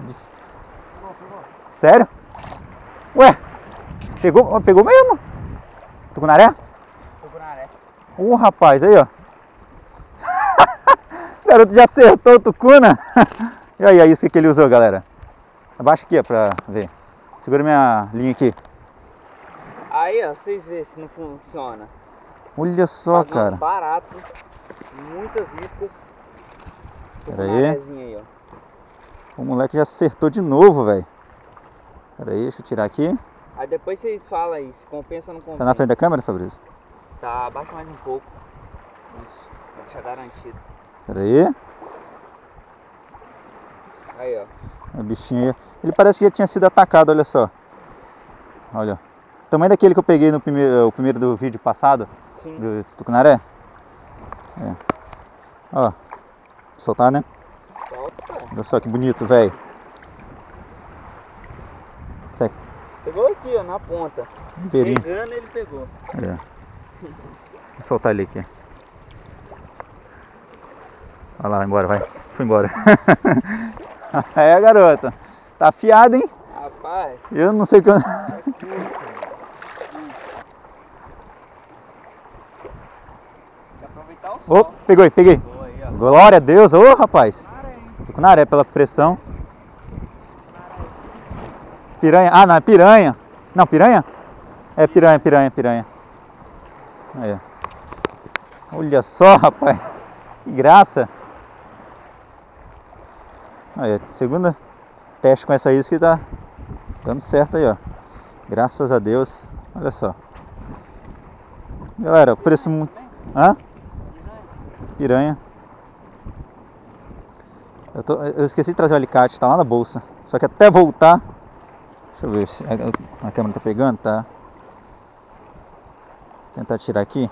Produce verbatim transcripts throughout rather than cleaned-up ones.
Pegou, pegou. Sério? Ué, pegou, pegou mesmo? Tucunaré? Tucunaré. Ô, rapaz, aí, ó. O garoto já acertou o tucuna. E aí, é isso que ele usou, galera. Abaixa aqui, ó, pra ver. Segura minha linha aqui. Aí, ó, vocês verem se não funciona. Olha só, Pagando cara. barato, muitas iscas. Pera aí. Tucunarézinha aí, ó. O moleque já acertou de novo, velho. Pera aí, deixa eu tirar aqui. Aí depois vocês falam aí, se compensa ou não compensa. Tá na frente da câmera, Fabrício? Tá, abaixa mais um pouco. Isso, vai deixar garantido. Pera aí. Aí, ó. O bichinho aí. Ele parece que já tinha sido atacado, olha só. Olha. O tamanho daquele que eu peguei no primeiro, o primeiro do vídeo passado. Sim. Do tucunaré. É. Ó. Soltar, né? Solta. Olha só que bonito, velho. Pegou aqui, ó, na ponta. Perinho. Pegando, ele pegou. É. Vou soltar ele aqui. Olha lá, vai embora, vai. Foi embora. É, garota. Tá afiado, hein? Rapaz. Eu não sei o que eu... É curso. Tem que aproveitar o sol. Opa, pegou aí, peguei. Pegou aí, ó. Glória a Deus, ô rapaz. Tucunaré, pela pressão. Piranha, ah não, é piranha. Não, piranha? É piranha, piranha, piranha. Aí. Olha só, rapaz. Que graça. Aí, segunda teste com essa isca que tá dando certo aí, ó. Graças a Deus. Olha só. Galera, o preço muito... Hã? Piranha. Eu, tô... eu esqueci de trazer o alicate, tá lá na bolsa. Só que até voltar... Deixa eu ver se a câmera tá pegando, tá? Vou tentar tirar aqui.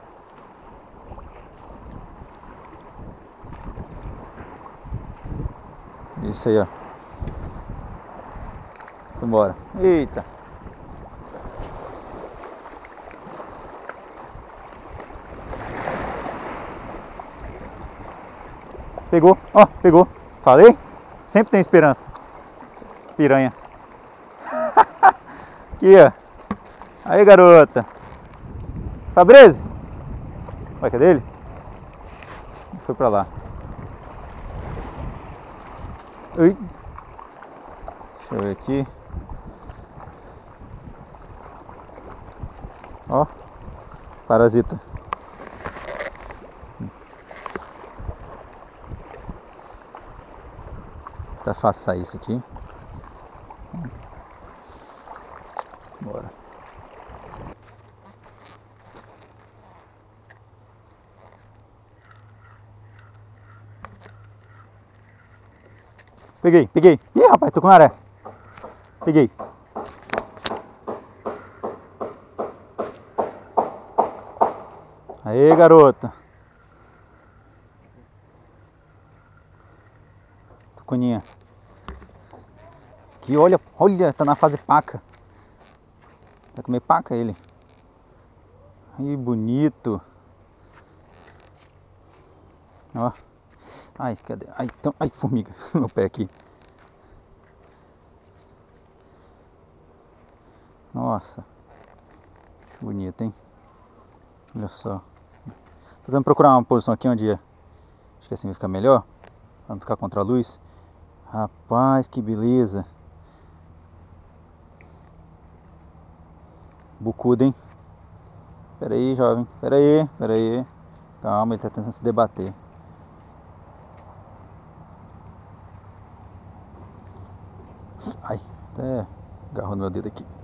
Isso aí, ó. Vambora. Eita. Pegou, ó, pegou. Falei? Sempre tem esperança. Piranha. Aqui, ó. Aí, garota. Fabrício. Vai, cadê ele? Foi pra lá. Ui. Deixa eu ver aqui. Ó. Parasita. Tá fácil sair isso aqui. Bora. Peguei, peguei. Ih, rapaz, tucunaré. Peguei. Aê, garota. Tucuninha. Aqui, olha, olha, tá na fase paca. Vai comer paca ele. Ih, bonito. Ó. Ai, cadê? Ai, então, ai, formiga. Meu pé aqui. Nossa. Que bonito, hein? Olha só. Tô tentando procurar uma posição aqui onde acho que assim vai ficar melhor. Pra não ficar contra a luz. Rapaz, que beleza. Bucudo, hein? Pera aí, jovem. Pera aí, pera aí. Calma, ele tá tentando se debater. Ai, até agarrou no meu dedo aqui.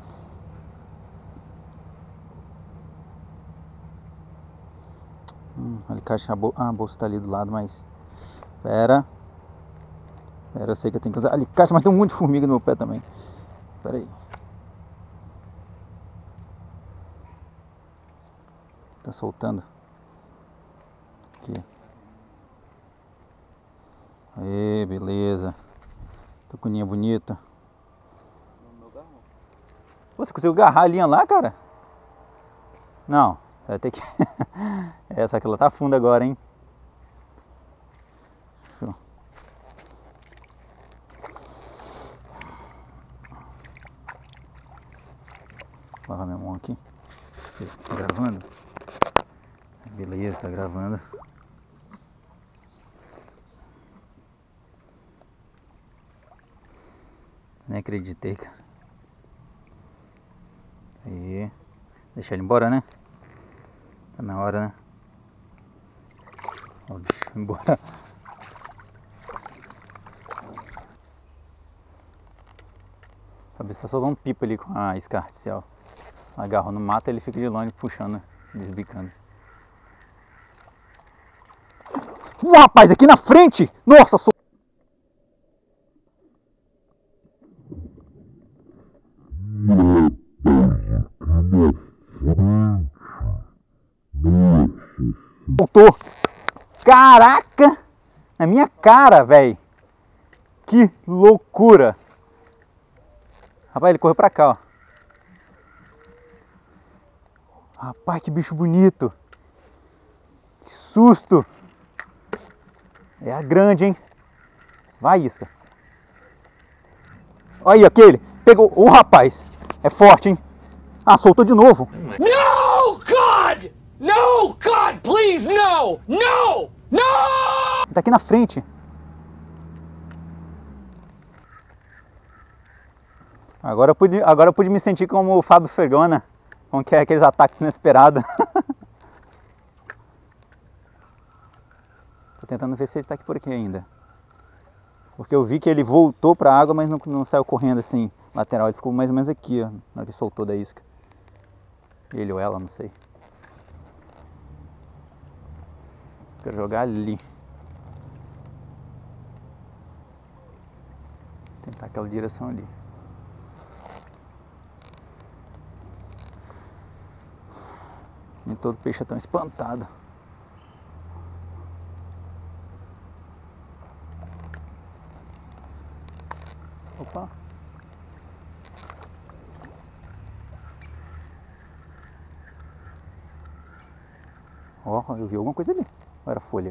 Hum, alicate, a, bol ah, a bolsa tá ali do lado, mas... Pera. Pera, eu sei que eu tenho que usar alicate, mas tem um monte de formiga no meu pé também. Pera aí. Tá soltando. Aqui. Aê, beleza. Tucuninha bonita. Você conseguiu agarrar a linha lá, cara? Não, vai ter que... Essa aqui ela tá funda agora, hein? Vou lavar minha mão aqui. Tá gravando? Beleza, tá gravando. Nem acreditei, cara. Aí. Deixar ele embora, né? Tá na hora, né? Ó, o bicho foi embora. A cabeça tá soltando pipa ali com a isca artificial. Agarrou no mato, ele fica de longe puxando, desbicando. Uh, rapaz, aqui na frente! Nossa, sou... Voltou! Caraca! Na minha cara, velho! Que loucura! Rapaz, ele correu pra cá, ó. Rapaz, que bicho bonito! Que susto! É a grande, hein? Vai, isca! Olha aí, aquele! Pegou! Ô, rapaz! É forte, hein? Ah, soltou de novo! No, God! No, God, please, no! No! No! Tá aqui na frente! Agora eu pude, agora eu pude me sentir como o Fábio Fergona, com que é aqueles ataques inesperados. Tô tentando ver se ele tá aqui por aqui ainda. Porque eu vi que ele voltou pra água, mas não, não saiu correndo assim, lateral. Ele ficou mais ou menos aqui, ó, na hora que soltou da isca. Ele ou ela, não sei. Quero jogar ali. Tentar aquela direção ali. Nem todo peixe é tão espantado. Opa! Ó, oh, eu vi alguma coisa ali. Ou era folha?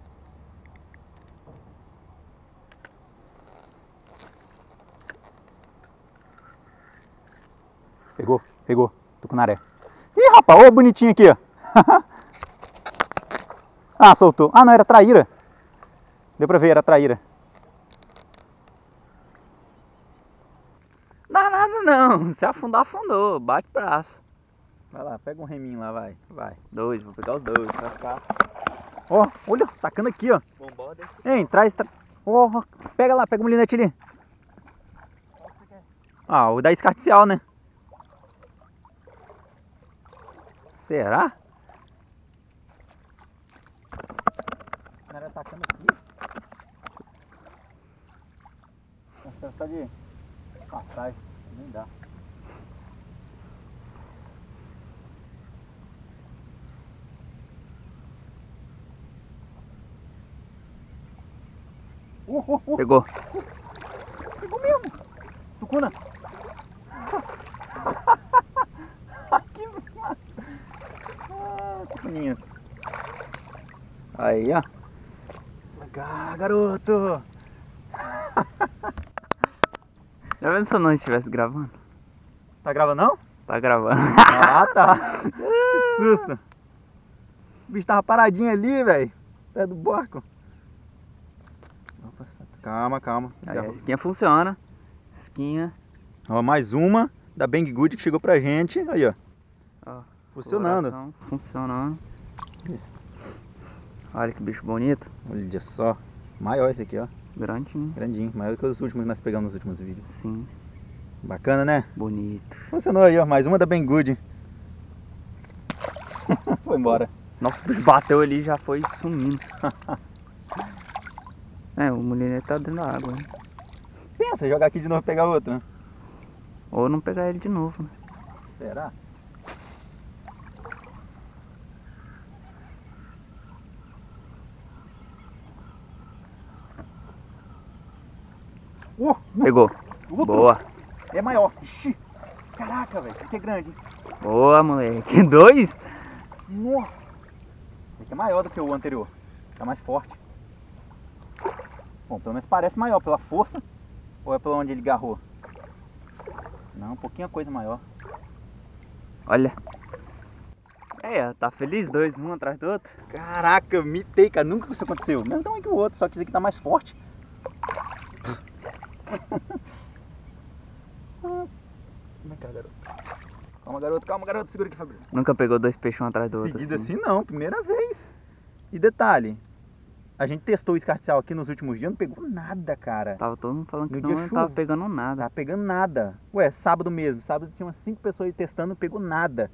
Pegou, pegou. Tucunaré. Ih, rapaz, ô bonitinho aqui, ó. Ah, soltou. Ah, não, era traíra. Deu pra ver, era traíra. Dá nada não, se afundar, afundou, bate braço. Vai lá, pega um reminho lá, vai. Vai, dois, vou pegar os dois, vai ficar. Ó, olha, tacando aqui, ó. Bomboda. Ei, traz. Tra... Oh, pega lá, pega o molinete ali. Ah, o da isca artificial, né? Será? O cara atacando aqui. Nossa, tá de passagem, nem dá. Uh, uh, uh. Pegou. Pegou mesmo. Tucuna. Que massa. Ah, tucuninha. Aí, ó. Ah, garoto. Já viu se eu não estivesse gravando? Tá gravando não? Tá gravando. Ah, tá. Que susto. O bicho tava paradinho ali, velho. Perto do barco. Calma, calma. Aí, a esquinha funciona. Esquinha. Ó, mais uma da Bang Good que chegou pra gente. Aí, ó. Ó, funcionando. coloração funcionando. Olha que bicho bonito. Olha só. Maior esse aqui, ó. Grandinho. Grandinho. Maior que os últimos que nós pegamos nos últimos vídeos. Sim. Bacana, né? Bonito. Funcionou aí, ó. Mais uma da Bang Good. Foi embora. Nossa, o bicho bateu ali e já foi sumindo. É, o molinete tá dentro da água, né? Pensa, jogar aqui de novo e pegar outro, né? Ou não pegar ele de novo, né? Será? Uh, Pegou. outro. Boa. É maior. Ixi. Caraca, velho. Esse aqui é grande. Boa, moleque. Dois? Nossa. Esse aqui é maior do que o anterior. Tá mais forte. Bom, pelo menos parece maior pela força. Ou é pela onde ele agarrou? Não, um pouquinho a coisa maior. Olha. É, tá feliz? Dois, um atrás do outro. Caraca, mitei, cara. Nunca isso aconteceu. Mesmo tamanho que o outro, só que esse aqui tá mais forte. Vem cá, garoto. Calma, garoto, calma, garoto. Segura aqui, Fabrício. Nunca pegou dois peixes um atrás do outro? Seguido assim, assim não, primeira vez. E detalhe, a gente testou o escarcial aqui nos últimos dias, não pegou nada, cara. Tava todo mundo falando que No não, dia não tava chuva. pegando nada. Não tava pegando nada. Ué, sábado mesmo. Sábado tinha umas cinco pessoas aí testando, não pegou nada.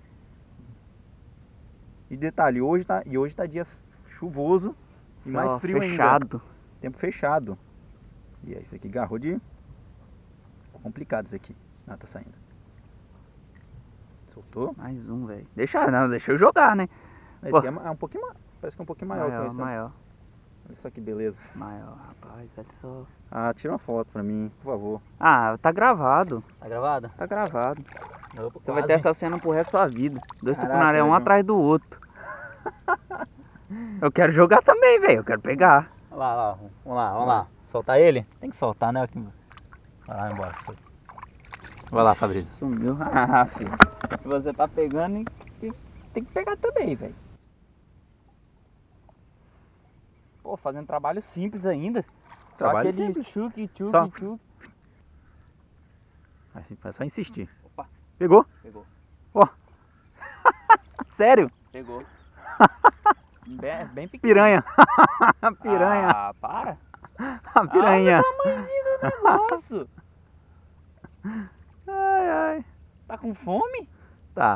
E detalhe, hoje tá, e hoje tá dia chuvoso e Céu mais frio fechado. ainda. Tempo fechado. E é isso aqui, garrou de... Complicado isso aqui. Ah, tá saindo. Soltou? Mais um, velho. Deixa, não, deixa eu jogar, né? Esse Pô. aqui é, ma- é um pouquinho maior. Parece que é um pouquinho maior, que Maior, esse. maior. Olha só que beleza. Maior, rapaz, olha só. Ah, tira uma foto pra mim, por favor. Ah, tá gravado. Tá gravado? Tá gravado. Opa, Você vai ter essa cena pro resto da sua vida. Dois Caraca, tucunaré, um legal. atrás do outro. Eu quero jogar também, velho. Eu quero pegar. Olha lá, lá, vamos lá, vamos lá. Soltar ele? Tem que soltar, né? Vai lá, embora. Vai lá, Fabrício. Sumiu. Ah, filho. Se você tá pegando, tem que pegar também, velho. Pô, fazendo trabalho simples ainda. Só Trabalho aquele simples. tchuc, tchuc, Só. tchuc. É só insistir. Opa, Pegou? pegou. Sério? Pegou. Bem, bem pequeno. Piranha. Piranha. Ah, para. A piranha. Olha o tamanhozinho do negócio. Ai, ai. Tá com fome? Tá.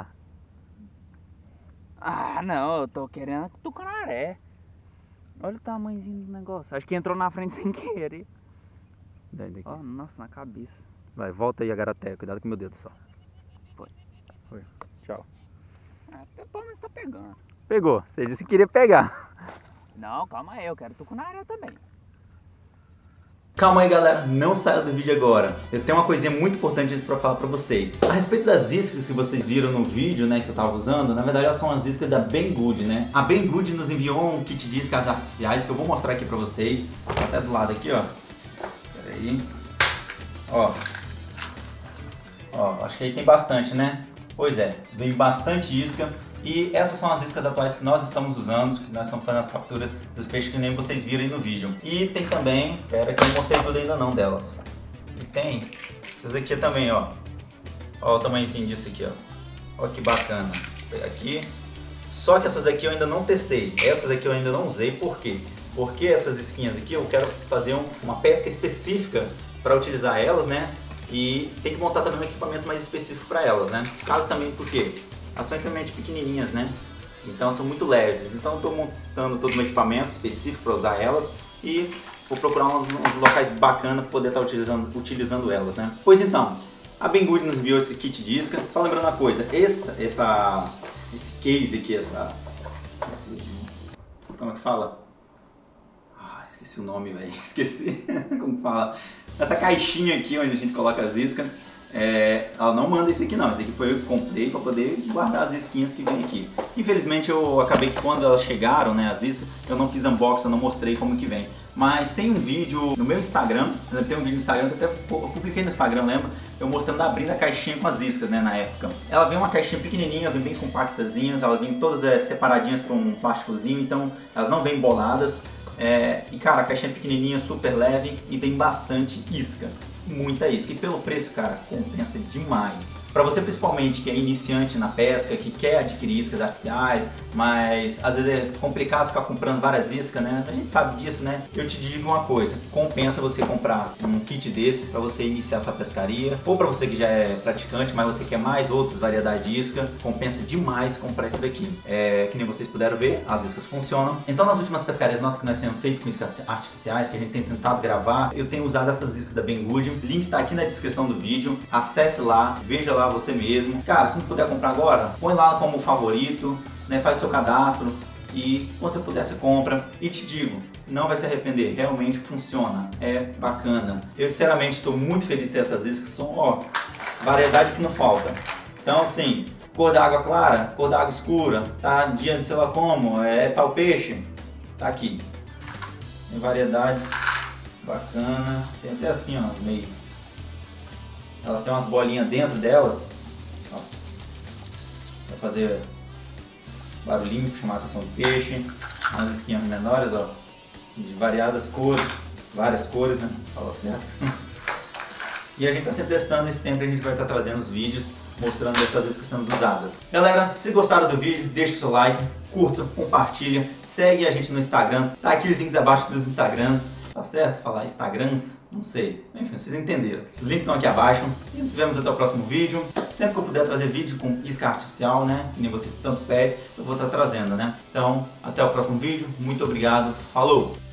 Ah, não, eu tô querendo tucunaré. Olha o tamanhozinho do negócio. Acho que entrou na frente sem querer. Daí, daqui. Ó, nossa, na cabeça. Vai, volta aí a garateia. Cuidado com o meu dedo só. Foi. Foi. Tchau. Ah, pelo menos tá pegando. Pegou. Você disse que queria pegar. Não, calma aí, eu quero tucunaré também. Calma aí, galera, não saia do vídeo agora. Eu tenho uma coisinha muito importante para falar para vocês. A respeito das iscas que vocês viram no vídeo, né, que eu tava usando, na verdade elas são as iscas da Banggood, né? A Banggood nos enviou um kit de iscas artificiais que eu vou mostrar aqui para vocês. Tá até do lado aqui, ó. Pera aí. Ó. Ó, acho que aí tem bastante, né? Pois é, vem bastante isca. E essas são as iscas atuais que nós estamos usando, que nós estamos fazendo as capturas dos peixes que nem vocês viram aí no vídeo. E tem também, pera que eu não mostrei tudo ainda não delas. E tem essas aqui também, ó. Ó o tamanhozinho disso aqui, ó. Ó que bacana. Vou pegar aqui. Só que essas daqui eu ainda não testei. Essas aqui eu ainda não usei, por quê? Porque essas isquinhas aqui eu quero fazer um, uma pesca específica para utilizar elas, né? E tem que montar também um equipamento mais específico para elas, né? Caso também, por quê? Elas são extremamente pequenininhas, né? Então são muito leves. Então eu estou montando todo um equipamento específico para usar elas e vou procurar uns, uns locais bacanas para poder estar utilizando, utilizando elas, né? Pois então, a Banggood nos enviou esse kit de isca. Só lembrando uma coisa, essa, essa, esse case aqui, essa, esse, como é que fala? Ah, esqueci o nome, velho. Esqueci como fala. Essa caixinha aqui onde a gente coloca as iscas. É, ela não manda esse aqui não, esse aqui foi eu que comprei para poder guardar as isquinhas que vem aqui. Infelizmente eu acabei que quando elas chegaram, né, as iscas, eu não fiz unboxing, eu não mostrei como que vem. Mas tem um vídeo no meu Instagram, tem um vídeo no Instagram que até eu publiquei no Instagram, lembra? Eu mostrando abrindo a caixinha com as iscas, né, na época. Ela vem uma caixinha pequenininha, vem bem compactazinhas, elas vêm todas é, separadinhas para um plásticozinho, então elas não vêm emboladas. É, e cara, a caixinha é pequenininha, super leve e vem bastante isca. Muita isca, e pelo preço, cara, compensa demais. Para você principalmente que é iniciante na pesca, que quer adquirir iscas artificiais, mas às vezes é complicado ficar comprando várias iscas, né? A gente sabe disso, né? Eu te digo uma coisa, compensa você comprar um kit desse para você iniciar sua pescaria, ou para você que já é praticante, mas você quer mais outras variedades de isca, compensa demais comprar esse daqui. É, que nem vocês puderam ver, as iscas funcionam. Então nas últimas pescarias nossas que nós temos feito com iscas artificiais, que a gente tem tentado gravar, eu tenho usado essas iscas da Banggood. Link está aqui na descrição do vídeo, acesse lá, veja lá você mesmo. Cara, se não puder comprar agora, põe lá como favorito, né, faz seu cadastro e quando você puder você compra. E te digo, não vai se arrepender, realmente funciona, é bacana. Eu sinceramente estou muito feliz de ter essas iscas, são, ó, variedade que não falta. Então assim, cor da água clara, cor da água escura, tá diante sei lá como, é tal peixe, tá aqui. Tem variedades bacana, tem até assim, ó, as meio. Elas têm umas bolinhas dentro delas. Ó. para fazer barulhinho, chamar a atenção do peixe. Umas isquinhas menores, ó, de variadas cores, várias cores, né? Fala certo. E a gente está sempre testando e sempre a gente vai estar tá trazendo os vídeos mostrando essas iscas sendo usadas. Galera, se gostaram do vídeo, deixa o seu like, curta, compartilha, segue a gente no Instagram, tá aqui os links abaixo dos Instagrams, tá certo? Falar Instagrams? Não sei, enfim, vocês entenderam. Os links estão aqui abaixo e nos vemos até o próximo vídeo. Sempre que eu puder trazer vídeo com isca artificial, né, que nem vocês tanto pedem, eu vou estar trazendo, né? Então, até o próximo vídeo, muito obrigado, falou!